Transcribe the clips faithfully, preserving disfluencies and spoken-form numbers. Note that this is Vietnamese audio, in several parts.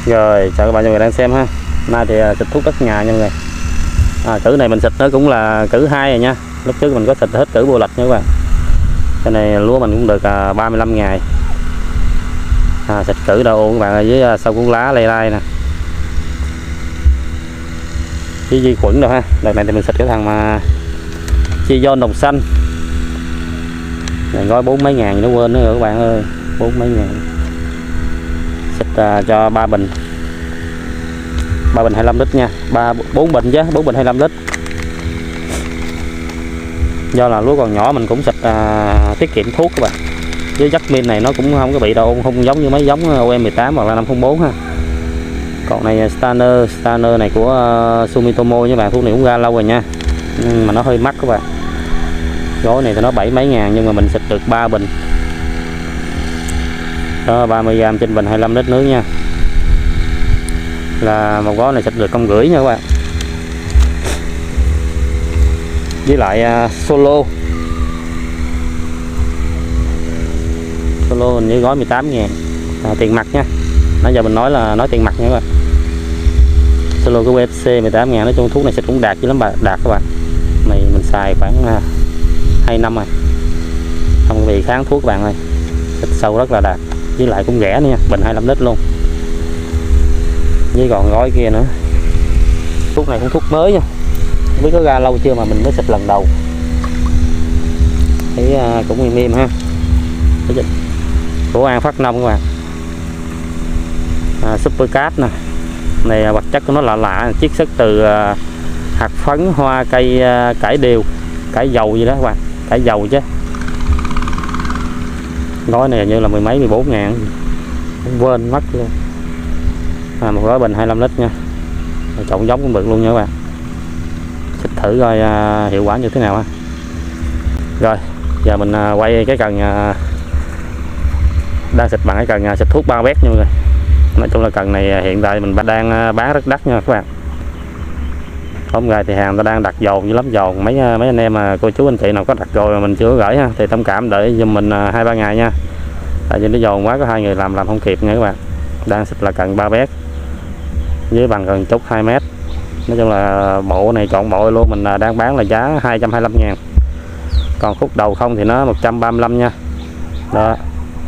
Rồi chào các bạn, mọi người đang xem ha. Nay thì xịt thuốc đất nhà nha mọi người. À, cử này mình xịt nó cũng là cử hai rồi nha. Lúc trước mình có xịt hết cử bô lạch nha các bạn. Cái này lúa mình cũng được à, ba mươi lăm ngày. À, xịt cử đâu các bạn ở dưới à, sau cuốn lá lay lai nè. Chi vi khuẩn đâu ha. Đợt này thì mình xịt cái thằng mà chi giòn đồng xanh. Này gói bốn mấy ngàn nó quên nữa rồi các bạn ơi, bốn mấy ngàn. Xịt à, cho ba bình. ba bình hai mươi lăm lít nha, ba bốn bình chứ, bốn bình hai mươi lăm lít. Do là lúa còn nhỏ mình cũng xịt à, tiết kiệm thuốc các bạn. Với Jasmine này nó cũng không có bị đâu, không giống như mấy giống O M mười tám hoặc là năm không bốn ha. Còn này Stanner, Stanner này của uh, Sumitomo với bạn, thuốc này cũng ra lâu rồi nha. Nhưng mà nó hơi mắc các bạn. Gói này thì nó bảy mấy ngàn nhưng mà mình xịt được ba bình. Đó, ba mươi gam trên bình hai mươi lăm lít nước nha. Là một gói này xịt được công rưỡi nha các bạn. Với lại uh, solo Solo hình như gói mười tám ngàn à, tiền mặt nha. Nãy giờ mình nói là nói tiền mặt nha các bạn. Solo của U F C mười tám ngàn. Nói chung thuốc này xịt cũng đạt chứ lắm bạn, đạt các bạn. Này mình xài khoảng uh, hai năm rồi, không bị kháng thuốc các bạn ơi. Xịt sâu rất là đạt, với lại cũng rẻ nữa nha, bình hai mươi lăm lít luôn. Với còn gói kia nữa. Thuốc này cũng thuốc mới nha, không biết có ra lâu chưa mà mình mới xịt lần đầu. Thấy uh, cũng im im ha. Của An Phát Nông các bạn. À, Super Cat nè. Này vật chất của nó lạ lạ, chiết xuất từ uh, hạt phấn hoa cây uh, cải điều, cải dầu gì đó các bạn, cải dầu chứ. Gói này như là mười mấy mười bốn ngàn, quên mất luôn. À, một gói bình hai mươi lăm lít nha. Trộn giống cũng được luôn nha các bạn. Xịt thử coi uh, hiệu quả như thế nào ha. Rồi giờ mình uh, quay cái cần uh, đang xịt bằng cái cần uh, xịt thuốc bao bét nha mọi người. Nói chung là cần này hiện tại mình đang uh, bán rất đắt nha các bạn. Hôm nay thì hàng ta đang đặt dồn như lắm dồn. Mấy mấy anh em mà cô chú anh chị nào có đặt rồi mà mình chưa gửi ha thì thông cảm đợi giùm mình uh, hai ba ngày nha. Tại vì nó dồn quá, có hai người làm làm không kịp nha các bạn. Đang xịt là cần ba bét với bằng cần chốt hai mét. Nói chung là bộ này chọn bộ luôn mình đang bán là giá hai trăm hai mươi lăm ngàn. Còn khúc đầu không thì nó một trăm ba mươi lăm nha. Đó.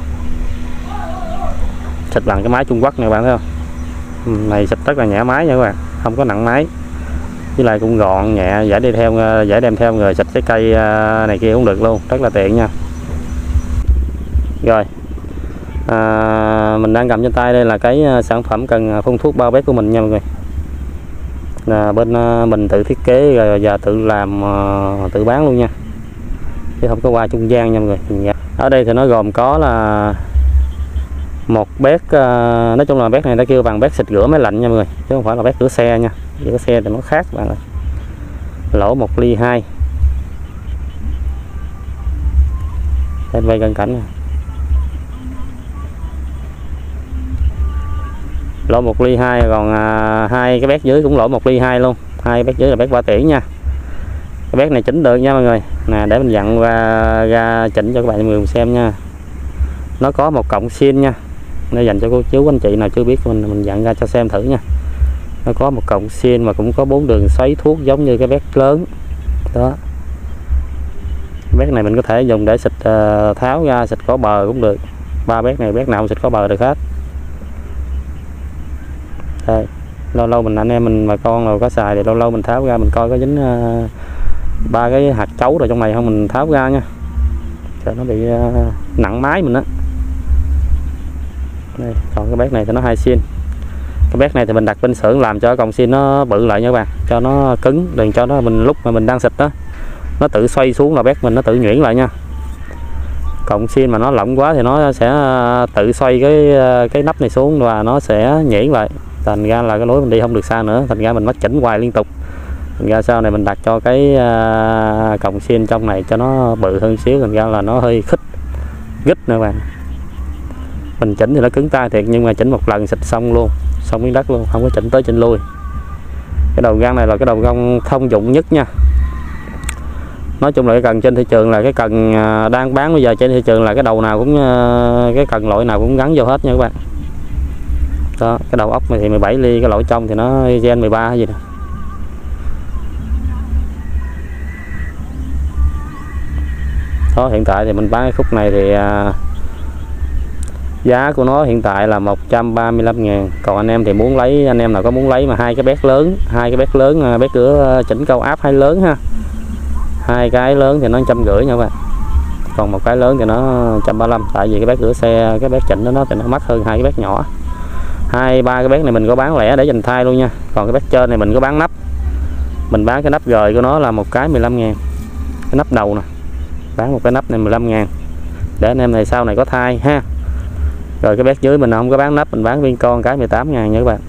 Xịt bằng cái máy Trung Quốc này các bạn thấy không? Này xịt rất là nhẹ máy nha các bạn, không có nặng máy. Với lại cũng gọn nhẹ, dễ đi theo, dễ đem theo người xịt cái cây này kia cũng được luôn, rất là tiện nha. Rồi. À, mình đang cầm trên tay đây là cái sản phẩm cần phun thuốc bao bét của mình nha mọi người. Là bên mình tự thiết kế rồi và tự làm tự bán luôn nha, chứ không có qua trung gian nha mọi người. Ở đây thì nó gồm có là một bét, nói chung là bét này nó kêu bằng bét xịt rửa máy lạnh nha mọi người, chứ không phải là bét rửa xe nha. Rửa xe thì nó khác bạn ơi. Lỗ một ly hai. Đây quay cận cảnh này. Lỗ một ly hai, còn à, hai cái bét dưới cũng lỗ một ly hai luôn. Hai bét dưới là bét ba tỷ nha. Cái bét này chỉnh được nha mọi người. Nè để mình dặn ra, ra chỉnh cho các bạn mọi người xem nha. Nó có một cọng xin nha. Nó dành cho cô chú anh chị nào chưa biết mình mình dặn ra cho xem thử nha. Nó có một cọng xin mà cũng có bốn đường xoáy thuốc giống như cái bét lớn. Đó. Bét này mình có thể dùng để xịt uh, tháo ra, xịt có bờ cũng được. Ba bét này bét nào cũng xịt có bờ được hết. Đây. Lâu lâu mình anh em mình mà con nào có xài thì lâu lâu mình tháo ra mình coi có dính uh, ba cái hạt chấu rồi trong này không, mình tháo ra nha, cho nó bị uh, nặng máy mình á. Đây, còn cái bét này thì nó hai xin. Cái bét này thì mình đặt bên xưởng làm cho cọng xin nó bự lại nha các bạn, cho nó cứng, đừng cho nó mình lúc mà mình đang xịt đó nó tự xoay xuống là bét mình nó tự nhuyễn lại nha. Cọng xin mà nó lỏng quá thì nó sẽ tự xoay cái cái nắp này xuống và nó sẽ nhuyễn lại, thành ra là cái lối mình đi không được xa nữa, thành ra mình mất chỉnh hoài liên tục. Thành ra sau này mình đặt cho cái uh, cọng xin trong này cho nó bự hơn xíu, thành ra là nó hơi khích gít nữa các bạn. Mình chỉnh thì nó cứng tay thiệt, nhưng mà chỉnh một lần xịt xong luôn, xong miếng đất luôn, không có chỉnh tới chỉnh lui. Cái đầu găng này là cái đầu găng thông dụng nhất nha. Nói chung là cái cần trên thị trường là cái cần đang bán bây giờ trên thị trường là cái đầu nào cũng cái cần loại nào cũng gắn vô hết nha các bạn. Đó, cái đầu ốc này thì mười bảy ly, cái lỗ trong thì nó gen mười ba hay gì đó. Đó, hiện tại thì mình bán cái khúc này thì à, giá của nó hiện tại là một trăm ba mươi lăm ngàn. Còn anh em thì muốn lấy, anh em nào có muốn lấy mà hai cái bét lớn, hai cái bét lớn, bét cửa chỉnh cao áp hay lớn ha. Hai cái lớn thì nó một trăm rưỡi nha các bạn. Còn một cái lớn thì nó một trăm ba mươi lăm, tại vì cái bét rửa xe, cái bét chỉnh đó nó thì nó mắc hơn hai cái bét nhỏ. Hai ba cái bét này mình có bán lẻ để dành thay luôn nha. Còn cái bét trên này mình có bán nắp. Mình bán cái nắp gời của nó là một cái mười lăm ngàn. Cái nắp đầu nè. Bán một cái nắp này mười lăm ngàn. Để anh em này sau này có thai ha. Rồi cái bét dưới mình không có bán nắp, mình bán viên con cái mười tám ngàn nha các bạn.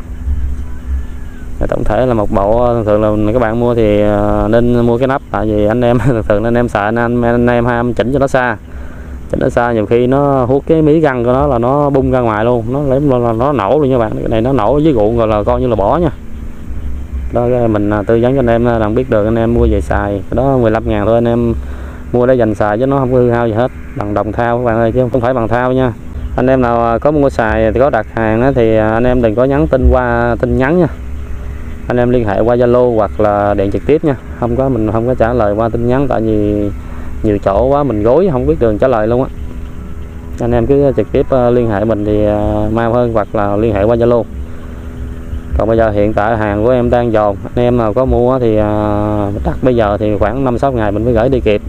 Tổng thể là một bộ, thường thường là các bạn mua thì nên mua cái nắp, tại vì anh em thường thường anh em sợ anh, anh, anh em ham chỉnh cho nó xa, chỉnh nó xa nhiều khi nó hút cái mí găng của nó là nó bung ra ngoài luôn, nó lấy là nó nổ luôn nha bạn. Cái này nó nổ với ruộng rồi là coi như là bỏ nha. Đó, mình tư vấn cho anh em làm biết được, anh em mua về xài. Cái đó mười lăm ngàn thôi, anh em mua để dành xài chứ nó không có hư hao gì hết, bằng đồng thau các bạn ơi, chứ không phải bằng thau nha. Anh em nào có mua xài thì có đặt hàng thì anh em đừng có nhắn tin qua tin nhắn nha, anh em liên hệ qua Zalo hoặc là điện trực tiếp nha. Không có, mình không có trả lời qua tin nhắn, tại vì nhiều chỗ quá mình gối không biết đường trả lời luôn á. Anh em cứ trực tiếp liên hệ mình thì mau hơn, hoặc là liên hệ qua Zalo. Còn bây giờ hiện tại hàng của em đang dồn, anh em nào có mua thì đặt bây giờ thì khoảng năm sáu ngày mình mới gửi đi kịp.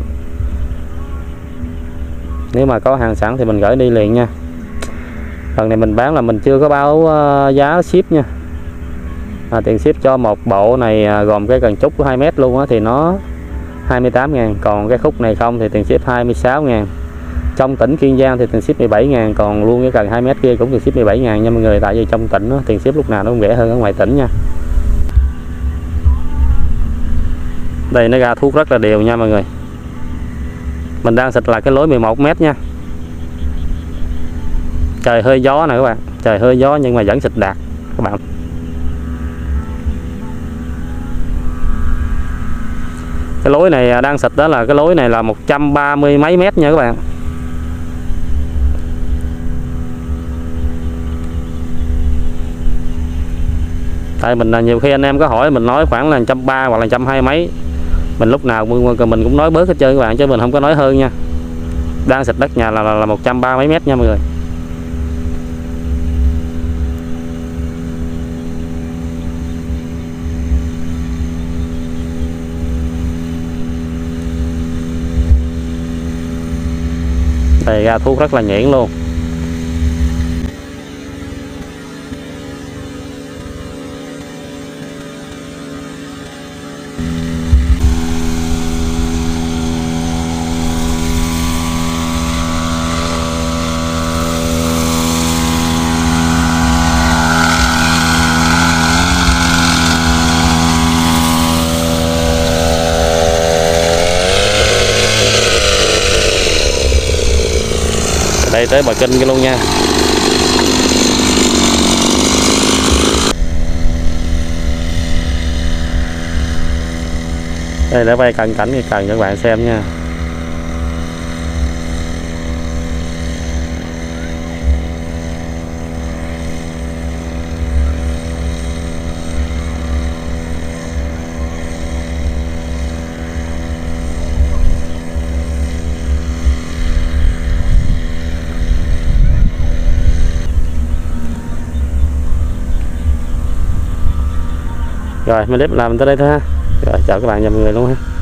Nếu mà có hàng sẵn thì mình gửi đi liền nha. Lần này mình bán là mình chưa có báo giá ship nha. À, tiền ship cho một bộ này à, gồm cái cần trúc của hai mét luôn á, thì nó hai mươi tám ngàn. Còn cái khúc này không thì tiền ship hai mươi sáu ngàn. Trong tỉnh Kiên Giang thì tiền ship mười bảy ngàn. Còn luôn cái cần hai mét kia cũng tiền ship mười bảy ngàn nha mọi người. Tại vì trong tỉnh đó, tiền ship lúc nào nó cũng rẻ hơn ở ngoài tỉnh nha. Đây nó ra thuốc rất là đều nha mọi người. Mình đang xịt là cái lối mười một mét nha. Trời hơi gió nè các bạn. Trời hơi gió nhưng mà vẫn xịt đạt các bạn. Cái lối này đang xịt đó là cái lối này là một trăm ba mươi mấy mét nha các bạn. Tại mình là nhiều khi anh em có hỏi mình nói khoảng là một trăm ba mươi hoặc là một trăm hai mươi mấy. Mình lúc nào mình cũng nói bớt hết trơn các bạn, chứ mình không có nói hơn nha. Đang xịt đất nhà là, là, là một trăm ba mươi mấy mét nha mọi người. Đây ra thuốc rất là nhuyễn luôn. Đây tới Bà Kinh kia luôn nha. Đây để quay cận cảnh cái cần cho các bạn xem nha. Rồi, mình clip làm tới đây thôi ha. Rồi, chào các bạn và mọi người luôn ha.